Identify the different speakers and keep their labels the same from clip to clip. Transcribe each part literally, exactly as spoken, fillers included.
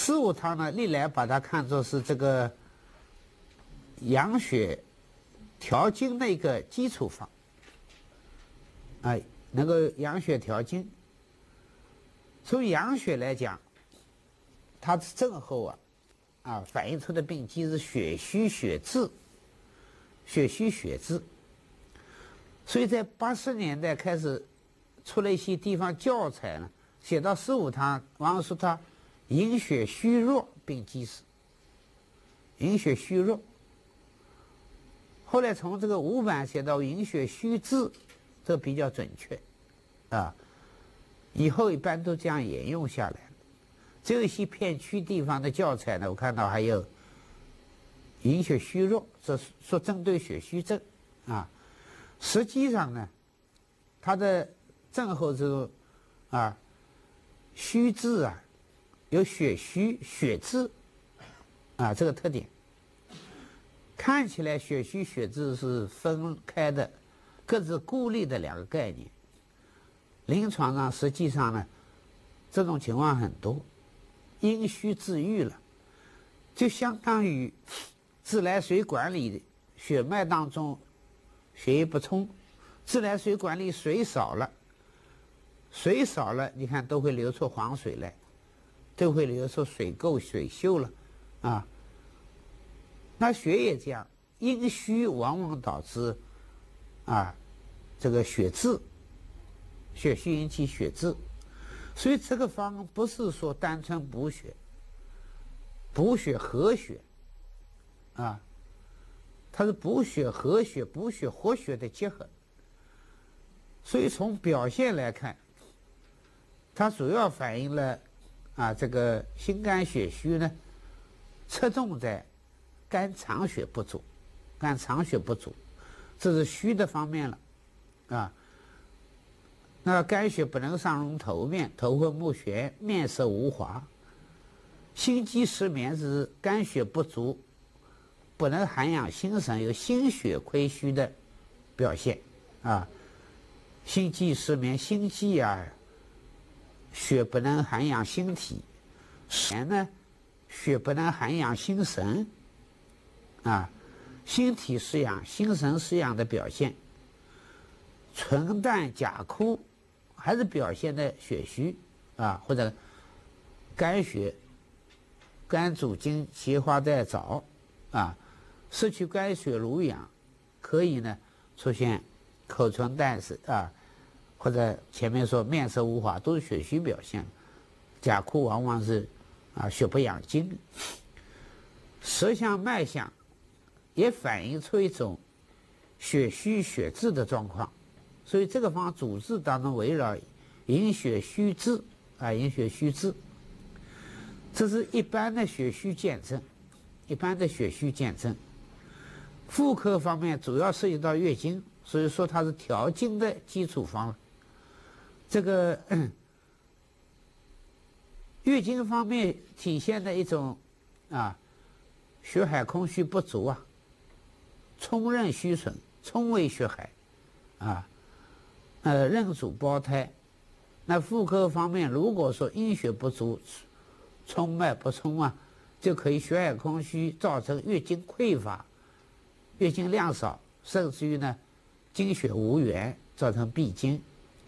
Speaker 1: 四物汤呢，历来把它看作是这个养血调经的一个基础方，哎，能够养血调经。从养血来讲，它症候啊，啊反映出的病机是血虚血滞，血虚血滞。所以在八十年代开始出了一些地方教材呢，写到四物汤，往往说它营血虚弱病机史，营血虚弱。后来从这个五版写到营血虚滞，这比较准确，啊，以后一般都这样沿用下来了。只有一些片区地方的教材呢，我看到还有营血虚弱，这说针对血虚症，啊，实际上呢，它的症候这种啊虚滞啊，有血虚血滞啊这个特点。看起来血虚血滞是分开的，各自孤立的两个概念。临床上实际上呢，这种情况很多，阴虚自愈了，就相当于自来水管里血脉当中血液不充，自来水管里水少了，水少了，你看都会流出黄水来，都会流出水垢水锈了，啊。那血也这样，阴虚往往导致啊这个血滞，血虚引起血滞，所以这个方不是说单纯补血，补血和血啊，它是补血和血、补血活血的结合。所以从表现来看，它主要反映了啊这个心肝血虚呢，侧重在肝藏血不足，肝藏血不足，这是虚的方面了，啊。那肝血不能上溶头面，头昏目眩，面色无华。心悸失眠是肝血不足，不能涵养心神，有心血亏虚的表现，啊。心悸失眠，心悸啊，血不能涵养心体，失眠呢，血不能涵养心神。啊，心体失养、心神失养的表现，纯淡假枯，还是表现的血虚啊，或者肝血、肝主筋结化在早啊，失去肝血濡养，可以呢出现口唇淡是啊，或者前面说面色无华，都是血虚表现。假枯往往是啊血不养筋，舌象脉象也反映出一种血虚血滞的状况，所以这个方主治当中围绕营血虚滞啊，营血虚滞，这是一般的血虚见证，一般的血虚见证。妇科方面主要涉及到月经，所以说它是调经的基础方。这个月经方面体现的一种啊血海空虚不足啊。冲任虚损，冲为血海，啊，呃，任主胞胎。那妇科方面，如果说阴血不足，冲脉不充啊，就可以血海空虚，造成月经匮乏，月经量少，甚至于呢，经血无源，造成闭经。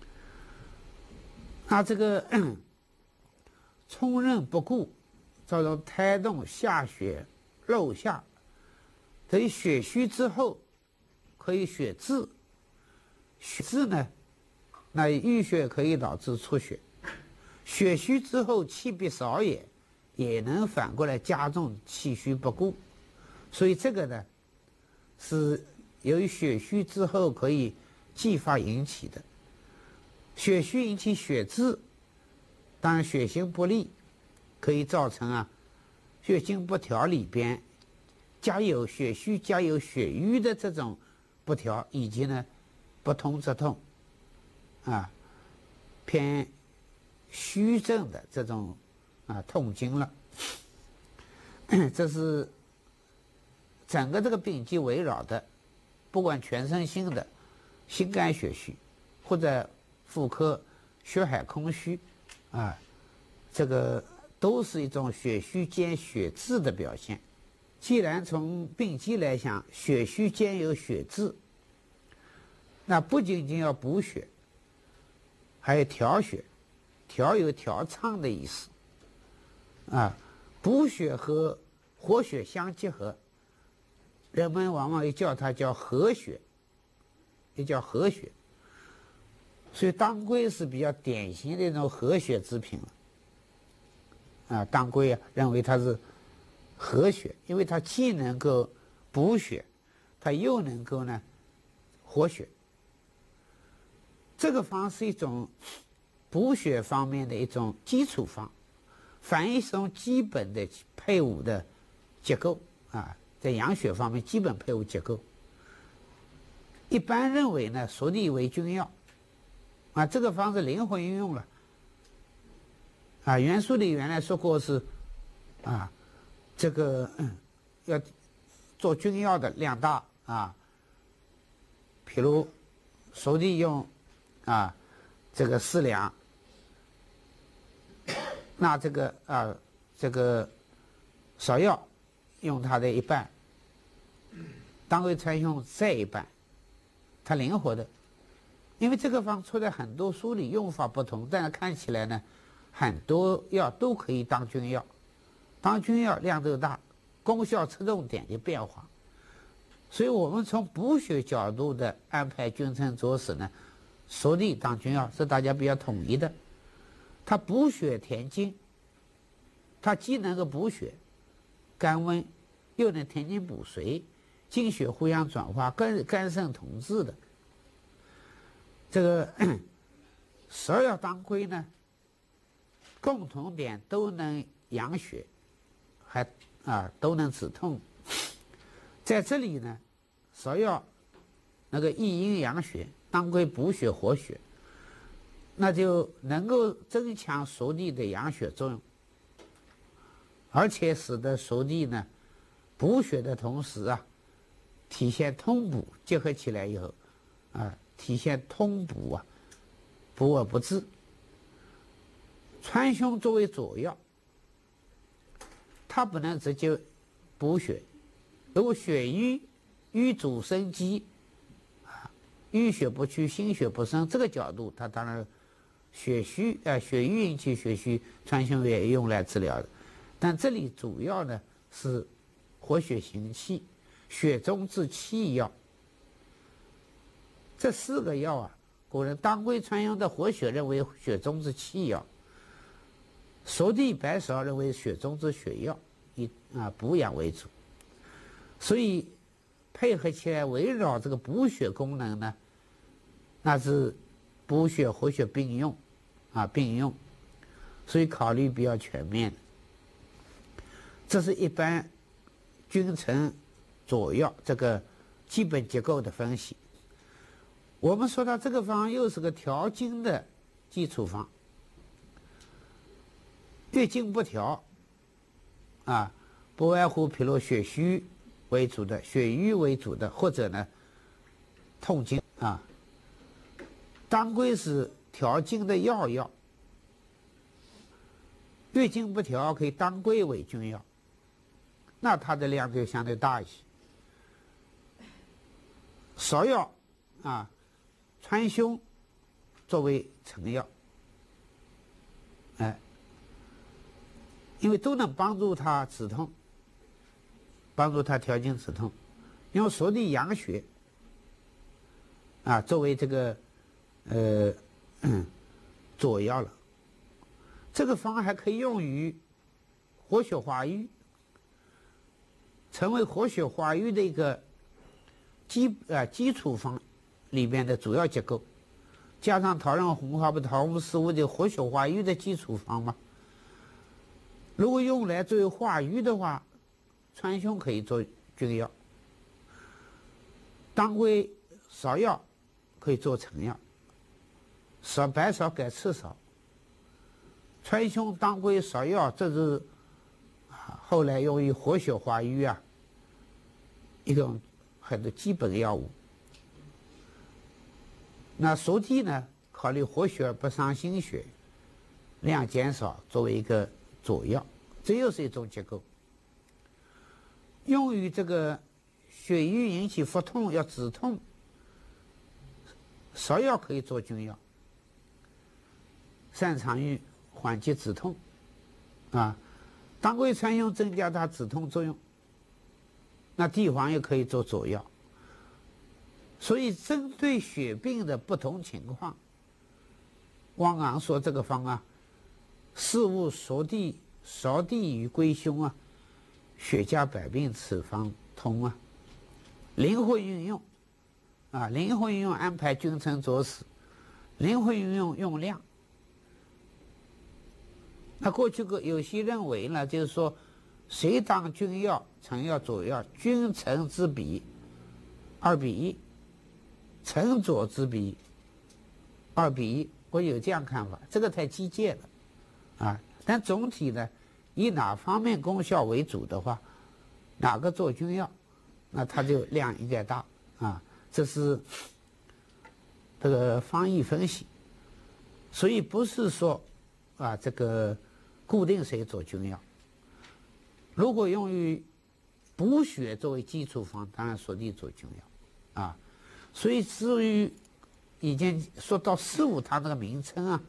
Speaker 1: 那这个冲任不顾，造成胎动下血漏下。等于血虚之后，可以血滞，血滞呢，那淤血可以导致出血；血虚之后气必少也，也能反过来加重气虚不顾。所以这个呢，是由于血虚之后可以继发引起的。血虚引起血滞，当然血行不利，可以造成啊血经不调里边。加有血虚加有血瘀的这种不调，以及呢不通则痛啊偏虚症的这种啊痛经了。这是整个这个病机围绕的，不管全身性的心肝血虚，或者妇科血海空虚啊，这个都是一种血虚兼血滞的表现。既然从病机来讲，血虚兼有血滞，那不仅仅要补血，还有调血。调有调畅的意思，啊，补血和活血相结合，人们往往也叫它叫和血，也叫和血。所以当归是比较典型的一种和血之品了。啊，当归啊，认为它是和血，因为它既能够补血，它又能够呢活血。这个方是一种补血方面的一种基础方，反映一种基本的配伍的结构啊，在养血方面基本配伍结构。一般认为呢，熟地为君药，啊，这个方是灵活运用了。啊，袁术里原来说过是，啊，这个、嗯、要做君药的量大啊，譬如熟地用啊这个四两。那这个啊，这个芍药用它的一半，当归川芎再一半，它灵活的。因为这个方出在很多书里用法不同，但是看起来呢，很多药都可以当君药，当君药量都大，功效侧重点的变化。所以我们从补血角度的安排君臣佐使呢，熟地当君药是大家比较统一的。它补血填精，它既能够补血、甘温，又能填精补髓，精血互相转化，肝肝肾同治的。这个芍药当归呢，共同点都能养血，还啊都能止痛。在这里呢，芍药那个益阴养血，当归补血活血。那就能够增强熟地的养血作用，而且使得熟地呢补血的同时啊，体现通补，结合起来以后啊，体现通补啊，补而不滞。川芎作为佐药，它不能直接补血，如果血瘀，瘀主生机啊，瘀血不去，心血不生，这个角度它当然。血虚啊、呃，血瘀引起血虚，川芎也用来治疗的，但这里主要呢是活血行气、血中之气药。这四个药啊，古人当归、川芎的活血认为血中之气药，熟地、白芍认为血中之血药，以啊补养为主。所以配合起来，围绕这个补血功能呢，那是。补血活血并用，啊并用，所以考虑比较全面。这是一般君臣佐药这个基本结构的分析。我们说到这个方又是个调经的基础方，月经不调，啊，不外乎譬如血虚为主的、血瘀为主的，或者呢痛经啊。当归是调经的药药，月经不调可以当归为君药，那它的量就相对大一些。芍药啊、川芎作为成药，哎，因为都能帮助它止痛，帮助它调经止痛，用熟地养血啊作为这个。呃，嗯，佐药了。这个方还可以用于活血化瘀，成为活血化瘀的一个基啊基础方里边的主要结构，加上桃仁红花不桃木四物的活血化瘀的基础方嘛。如果用来作为化瘀的话，川芎可以做君药，当归、芍药可以做成药。芍白芍改赤芍，川芎、当归、芍药，这是啊后来用于活血化瘀啊一种很多基本药物。那熟地呢，考虑活血不伤心血，量减少，作为一个佐药，这又是一种结构。用于这个血瘀引起腹痛要止痛，芍药可以做君药，擅长于缓解止痛，啊，当归川芎增加它止痛作用，那地黄也可以做佐药。所以针对血病的不同情况，汪昂说这个方啊，事物熟地熟地于归胸啊，血加百病此方通啊，灵活运用啊，灵活运用安排君臣佐使，灵活运用用量。那过去个有些认为呢，就是说谁当君药，臣药佐药，君臣之比二比一，臣佐之比二比一，我有这样看法，这个太机械了啊。但总体呢，以哪方面功效为主的话，哪个做君药，那它就量应该大啊。这是这个方义分析，所以不是说啊这个固定谁做君药。如果用于补血作为基础方，当然说地做君药啊。所以至于已经说到四物汤这个名称啊，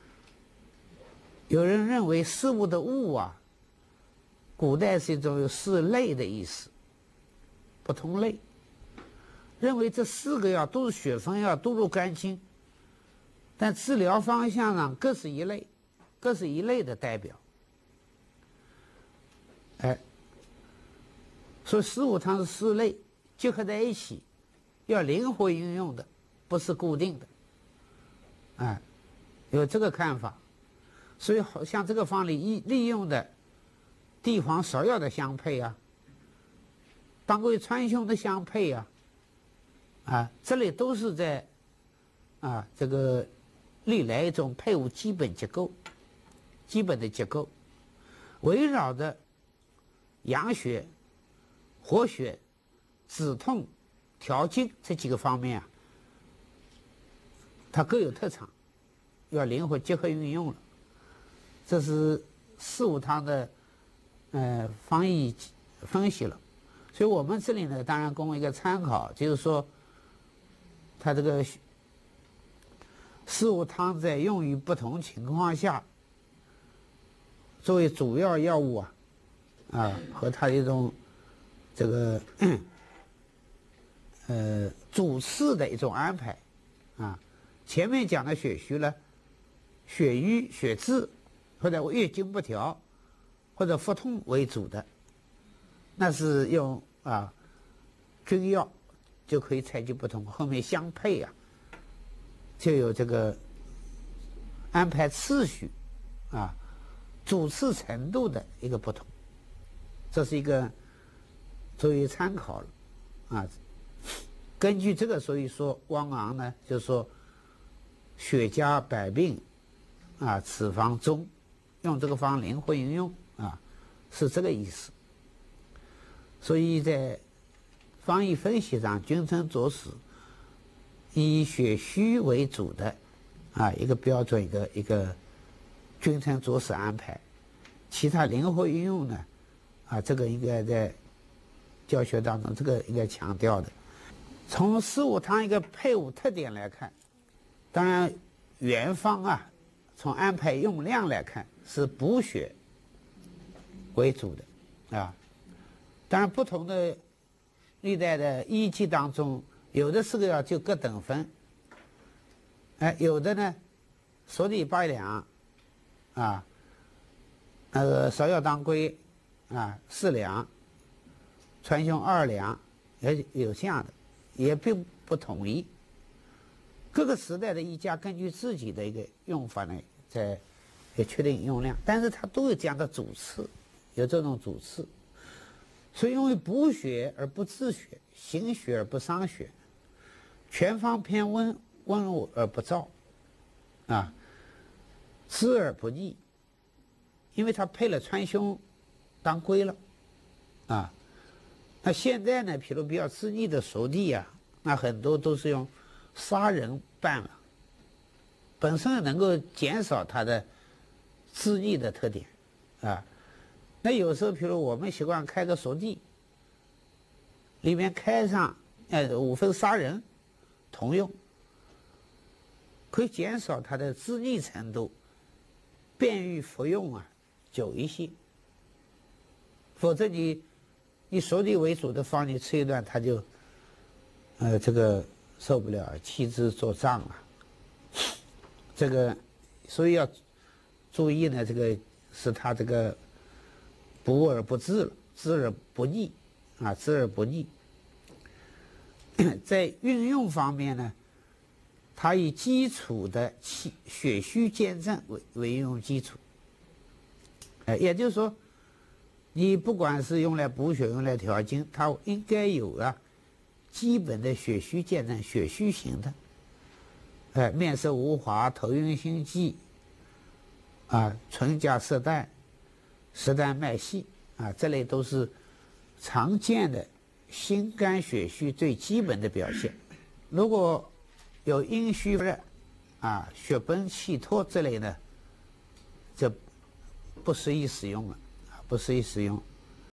Speaker 1: 有人认为事物的物啊，古代是一种有四类的意思，不同类，认为这四个药都是血分药，都入肝经，但治疗方向上各是一类，各是一类的代表。哎，所以四物汤是四类结合在一起，要灵活运用的，不是固定的。哎，有这个看法。所以好像这个方里利用的地黄芍药的相配啊，当归川芎的相配啊，啊，这里都是在啊这个历来一种配伍基本结构，基本的结构，围绕着养血、活血、止痛、调经这几个方面啊，它各有特长，要灵活结合运用了。这是四物汤的呃方义分析了，所以我们这里呢，当然供一个参考，就是说，它这个四物汤在用于不同情况下，作为主要药物啊，啊和它的一种这个呃主次的一种安排啊，前面讲的血虚呢，血瘀、血滞。或者月经不调，或者腹痛为主的，那是用啊君药就可以采集不同，后面相配啊，就有这个安排次序啊主次程度的一个不同，这是一个作为参考了啊。根据这个，所以说汪昂呢就说血加百病啊，此方中。用这个方灵活运用啊，是这个意思。所以在方义分析上，君臣佐使以血虚为主的啊一个标准一个一个君臣佐使安排，其他灵活运用呢啊这个应该在教学当中这个应该强调的。从四物汤一个配伍特点来看，当然原方啊从安排用量来看。是补血为主的啊，当然不同的历代的医籍当中，有的四个药就各等分，哎，有的呢，熟地八两，啊，那个芍药当归啊四两，川芎二两，也有这样的，也并不统一。各个时代的医家根据自己的一个用法呢，在也确定用量，但是它都有这样的主次，有这种主次，所以用于补血而不治血，行血而不伤血，全方偏温，温柔而不燥，啊，滋而不腻，因为它配了川芎、当归了，啊，那现在呢，譬如比较滋腻的熟地啊，那很多都是用砂仁拌了，本身能够减少它的滋腻的特点， 啊。那有时候，比如我们习惯开个熟地，里面开上呃五分砂仁同用，可以减少它的滋腻程度，便于服用啊久一些。否则你以熟地为主的方，你吃一段它就呃这个受不了，气滞作胀啊。这个所以要注意呢，这个使它这个补而不滞了，滋而不腻啊，滋而不腻。在运用方面呢，它以基础的气血虚兼正为为运用基础。呃，也就是说，你不管是用来补血，用来调经，它应该有啊基本的血虚兼正、血虚型的。哎，面色无华，头晕心悸，啊，唇颊色淡，舌淡脉细，啊，这类都是常见的心肝血虚最基本的表现。如果有阴虚热，啊，血崩气脱这类呢，这不适宜使用了，啊，不适宜使用。